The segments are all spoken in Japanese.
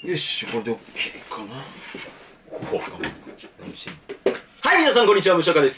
よし、これで OK かな。おお、何してんの？はい、皆さんこんにちは、ムショカです。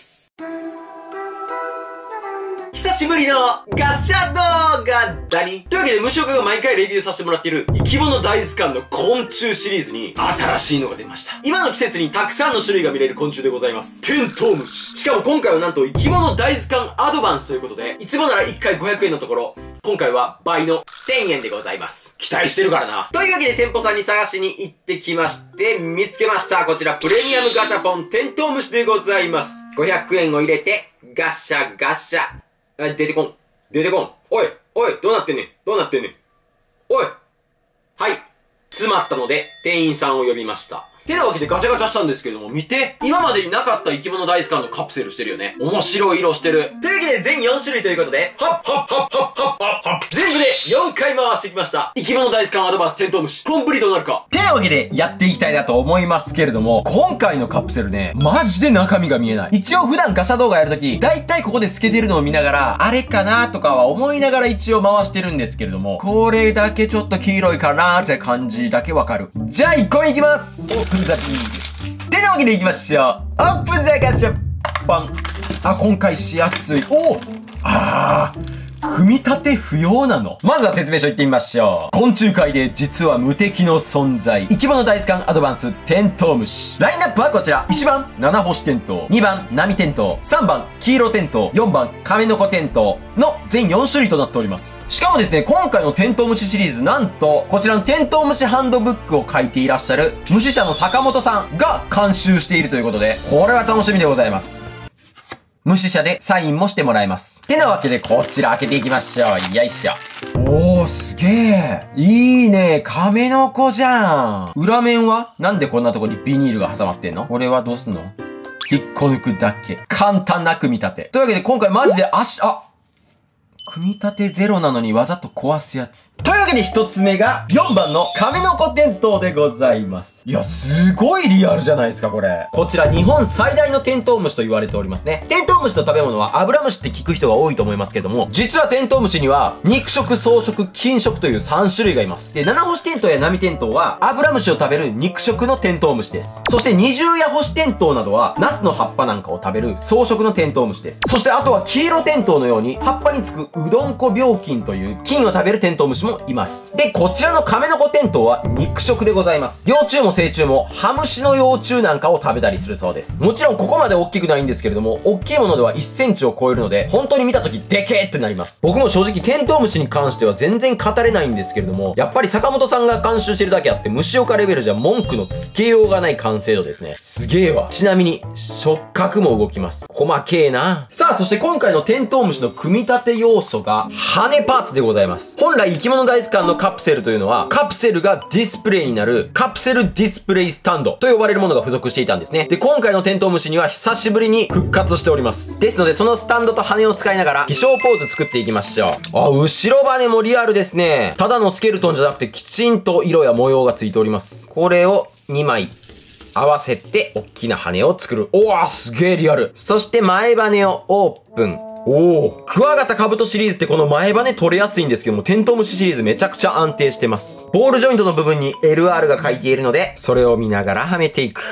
久しぶりのガシャ動画だに。というわけで、ムショカが毎回レビューさせてもらっている生き物大図鑑の昆虫シリーズに新しいのが出ました。今の季節にたくさんの種類が見れる昆虫でございます。テントウムシ。しかも今回はなんと生き物大図鑑アドバンスということで、いつもなら1回500円のところ、今回は倍の1000円でございます。期待してるからな。というわけで店舗さんに探しに行ってきまして、見つけました。こちらプレミアムガシャポンテントウムシでございます。500円を入れて、ガシャガシャ。出てこん。出てこん。おい、おい、どうなってんねん。どうなってんねん。おい。はい。詰まったので、店員さんを呼びました。てなわけでガチャガチャしたんですけども、見て。今までになかった生き物大図鑑のカプセルしてるよね。面白い色してる。というわけで全4種類ということで、はっはっはっはっはっはっはっ全部で4回回してきました。生き物大図鑑アドバンステントウムシ。コンプリートになるか。 てなわけでやっていきたいなと思いますけれども、今回のカプセルね、マジで中身が見えない。一応普段ガシャ動画やるとき、だいたいここで透けてるのを見ながら、あれかなとかは思いながら一応回してるんですけれども、これだけちょっと黄色いかなーって感じだけわかる。じゃあ1個目いきます。オープンザビー。てなわけでいきましょう。オープンザガシャポン。あ、今回しやすい。お組み立て不要なの？まずは説明書いってみましょう。昆虫界で実は無敵の存在。生き物大図鑑アドバンステントウムシ。ラインナップはこちら。1番、七星テントウ。2番、波テントウ。3番、黄色テントウ。4番、カメノコテントウの全4種類となっております。しかもですね、今回のテントウムシシリーズ、なんと、こちらのテントウムシハンドブックを書いていらっしゃる虫舎の坂本さんが監修しているということで、これは楽しみでございます。虫舎でサインもしてもらえます。てなわけでこちら開けていきましょう。よいしょ。おー、すげえ。いいね。カメノコじゃん。裏面はなんでこんなとこにビニールが挟まってんの？これはどうすんの？引っこ抜くだけ。簡単な組み立て。というわけで今回マジで組み立てゼロなのにわざと壊すやつ。というわけで一つ目が4番のカメノコテントウでございます。いや、すごいリアルじゃないですか、これ。こちら日本最大のテントウムシと言われておりますね。テントウムシの食べ物はアブラムシって聞く人が多いと思いますけども、実はテントウムシには肉食、草食、菌食という3種類がいます。で、七星テントウや波テントウはアブラムシを食べる肉食のテントウムシです。そして二重ヤホシテントウなどはナスの葉っぱなんかを食べる草食のテントウムシです。そしてあとは黄色テントウのように葉っぱにつくうどんこ病菌という菌を食べるテントウムシもいます。で、こちらのカメノコテントウは肉食でございます。幼虫も成虫もハムシの幼虫なんかを食べたりするそうです。もちろんここまで大きくないんですけれども、大きいものでは1センチを超えるので、本当に見た時でけーってなります。僕も正直テントウムシに関しては全然語れないんですけれども、やっぱり坂本さんが監修してるだけあって、虫岡レベルじゃ文句のつけようがない完成度ですね。すげーわ。ちなみに、触覚も動きます。細けーな。さあ、そして今回のテントウムシの組み立て要素が、羽パーツでございます。本来生き物大図鑑のカプセルというのは、カプセルがディスプレイになるカプセルディスプレイスタンドと呼ばれるものが付属していたんですね。で、今回のテントウムシには久しぶりに復活しております。ですので、そのスタンドと羽を使いながら、飛翔ポーズ作っていきましょう。あ、後ろ羽もリアルですね。ただのスケルトンじゃなくて、きちんと色や模様がついております。これを2枚合わせて、大きな羽を作る。おわ、すげえリアル。そして前羽をオープン。クワガタカブトシリーズってこの前羽取れやすいんですけども、テントウムシシリーズめちゃくちゃ安定してます。ボールジョイントの部分に LR が書いているので、それを見ながらはめていく。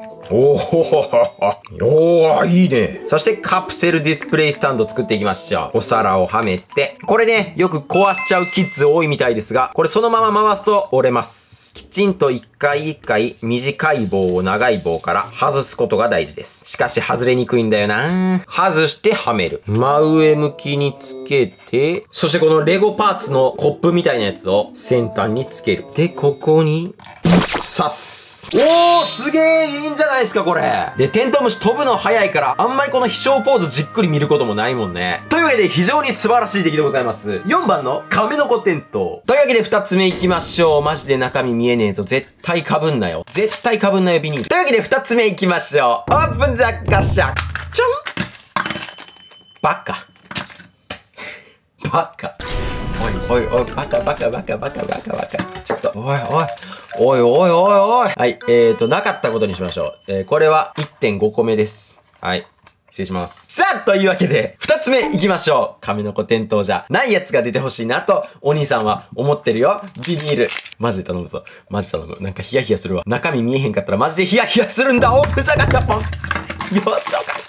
いいね。そしてカプセルディスプレイスタンド作っていきましょう。お皿をはめて、これね、よく壊しちゃうキッズ多いみたいですが、これそのまま回すと折れます。きちんと一回一回短い棒を長い棒から外すことが大事です。しかし外れにくいんだよな。外してはめる。真上向きにつけて、そしてこのレゴパーツのコップみたいなやつを先端につける。で、ここに刺す。すげえいいんじゃないですか、これ。で、テントウムシ飛ぶの早いから、あんまりこの飛翔ポーズじっくり見ることもないもんね。というわけで、非常に素晴らしい出来でございます。4番のカメノコテントウ。というわけで、2つ目いきましょう。マジで中身見えねえぞ。絶対被んなよ。絶対被んなよ、ビニール。というわけで、2つ目いきましょう。オープンザガシャ。ちょん。バカ。バカ。おい、バカ。ちょっと、おい。はい、なかったことにしましょう。これは 1.5 個目です。はい。 失礼します。さあ、というわけで、二つ目行きましょう。亀の子店頭じゃないやつが出てほしいなと、お兄さんは思ってるよ。ビニール。マジで頼むぞ。マジ頼む。なんかヒヤヒヤするわ。中身見えへんかったらマジでヒヤヒヤするんだ。オープンサガタポン。よし、よかった。よか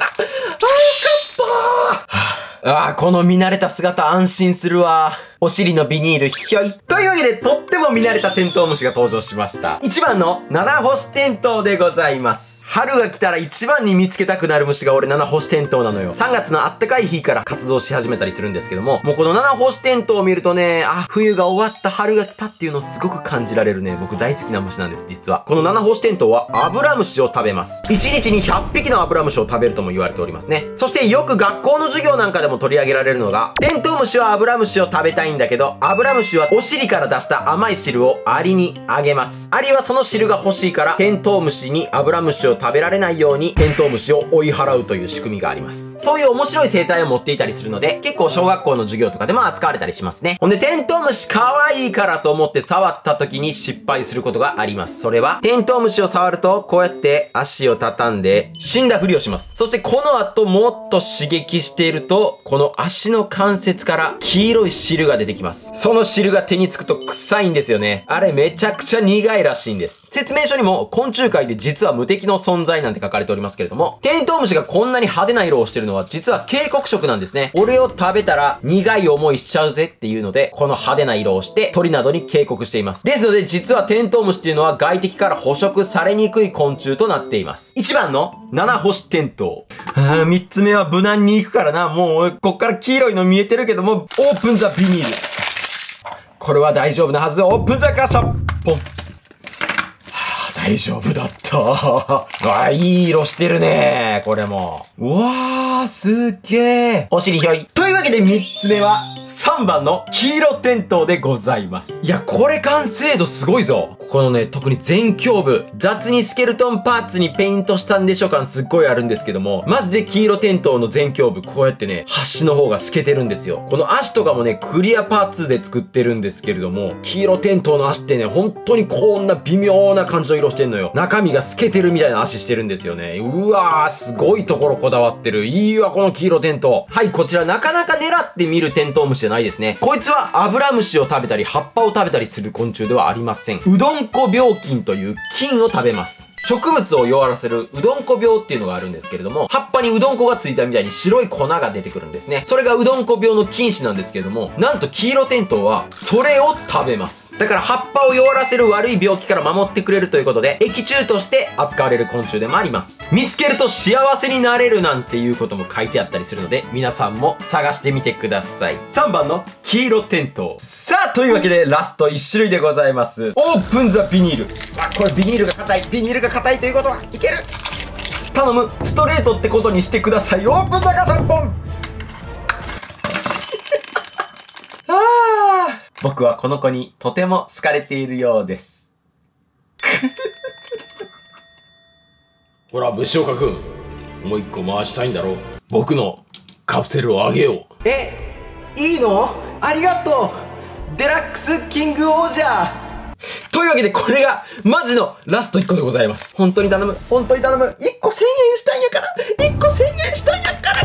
ったこの見慣れた姿安心するわ。お尻のビニールひょい。というわけで、とっても見慣れたテントウムシが登場しました。1番の七星テントウでございます。春が来たら一番に見つけたくなる虫が俺七星テントウなのよ。3月のあったかい日から活動し始めたりするんですけども、もうこの七星テントウを見るとね、冬が終わった春が来たっていうのをすごく感じられるね。僕大好きな虫なんです、実は。この七星テントウはアブラムシを食べます。1日に100匹のアブラムシを食べるとも言われておりますね。そしてよく学校の授業なんかでも取り上げられるのが、テントウムシはアブラムシを食べたいんだけど、アブラムシはお尻から出した甘い汁をアリにあげます。アリはその汁が欲しいから、テントウムシにアブラムシを食べられないように、テントウムシを追い払うという仕組みがあります。そういう面白い生態を持っていたりするので、結構小学校の授業とかでも扱われたりしますね。ほんで、テントウムシ可愛いからと思って触った時に失敗することがあります。それは、テントウムシを触ると、こうやって足を畳んで、死んだふりをします。そしてこの後もっと刺激していると、この足の関節から黄色い汁が出てきます。その汁が手につくと臭いんですよね。あれめちゃくちゃ苦いらしいんです。説明書にも昆虫界で実は無敵の存在なんて書かれておりますけれども、テントウムシがこんなに派手な色をしてるのは実は警告色なんですね。俺を食べたら苦い思いしちゃうぜっていうので、この派手な色をして鳥などに警告しています。ですので実はテントウムシっていうのは外敵から捕食されにくい昆虫となっています。1番の七星テントウ。3つ目は無難に行くからな。もうこっから黄色いの見えてるけども、オープンザビニール。これは大丈夫なはず。オープンザガシャポン。大丈夫だった。いい色してるね。これも。うわー、すっげー。お尻ひょい。というわけで3つ目は、3番の黄色テントウでございます。いや、これ完成度すごいぞ。ここのね、特に前胸部、雑にスケルトンパーツにペイントしたんでしょ感すっごいあるんですけども、マジで黄色テントウの前胸部、こうやってね、端の方が透けてるんですよ。この足とかもね、クリアパーツで作ってるんですけれども、黄色テントウの足ってね、本当にこんな微妙な感じの色してんのよ。中身が透けてるみたいな足してるんですよね。うわー、すごいところこだわってる。いいわ、この黄色テントウ。はい、こちらなかなか狙って見るテントウムシじゃないですね。こいつはアブラムシを食べたり、葉っぱを食べたりする昆虫ではありません。うどんこ病菌という菌を食べます。植物を弱らせるうどんこ病っていうのがあるんですけれども、葉っぱにうどんこがついたみたいに白い粉が出てくるんですね。それがうどんこ病の菌糸なんですけれども、なんと黄色テントウはそれを食べます。だから葉っぱを弱らせる悪い病気から守ってくれるということで、益虫として扱われる昆虫でもあります。見つけると幸せになれるなんていうことも書いてあったりするので、皆さんも探してみてください。3番の黄色テントウ。さあ、というわけでラスト1種類でございます。オープンザビニール。これビニールが硬い。ビニールが硬いということはいける。頼む。ストレートってことにしてください。オープンザガシャポン。僕はこの子にとても好かれているようです。 ほら、虫岡くん。もう一個回したいんだろ。僕のカプセルをあげよう。 いいの？ありがとう。デラックスキングオージャー。というわけで、これがマジのラスト1個でございます。本当に頼む。本当に頼む。1個1000円したんやから。1個1000円したんやから。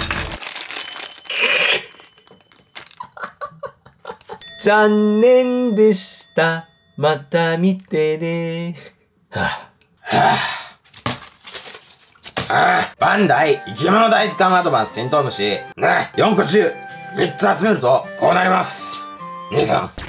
残念でした。また見てね。 バンダイ生き物大図鑑アドバンステントウムシ。4個中3つ集めるとこうなります。兄さん。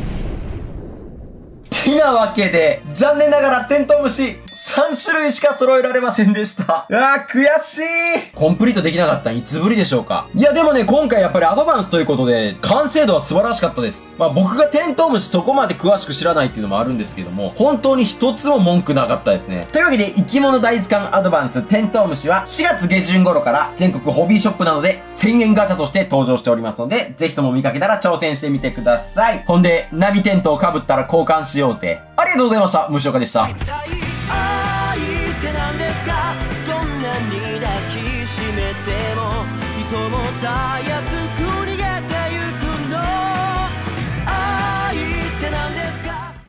てなわけで、残念ながらテントウムシ3種類しか揃えられませんでした。悔しい。コンプリートできなかったんいつぶりでしょうか。いやでもね、今回やっぱりアドバンスということで、完成度は素晴らしかったです。僕がテントウムシそこまで詳しく知らないっていうのもあるんですけども、本当に一つも文句なかったですね。というわけで、生き物大図鑑アドバンステントウムシは4月下旬頃から全国ホビーショップなどで1000円ガチャとして登場しておりますので、ぜひとも見かけたら挑戦してみてください。ほんで、ナビテントを被ったら交換しようぜ。ありがとうございました。虫岡でした。 なんですか、どんなに抱きしめてもいともたやす